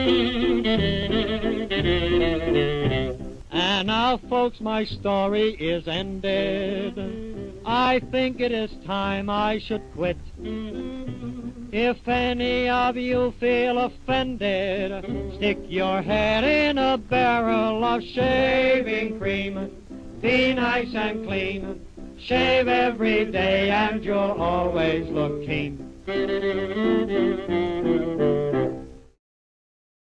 And now, folks, my story is ended. I think it is time I should quit. If any of you feel offended, stick your head in a barrel of shaving cream. Be nice and clean. Shave every day and you'll always look keen.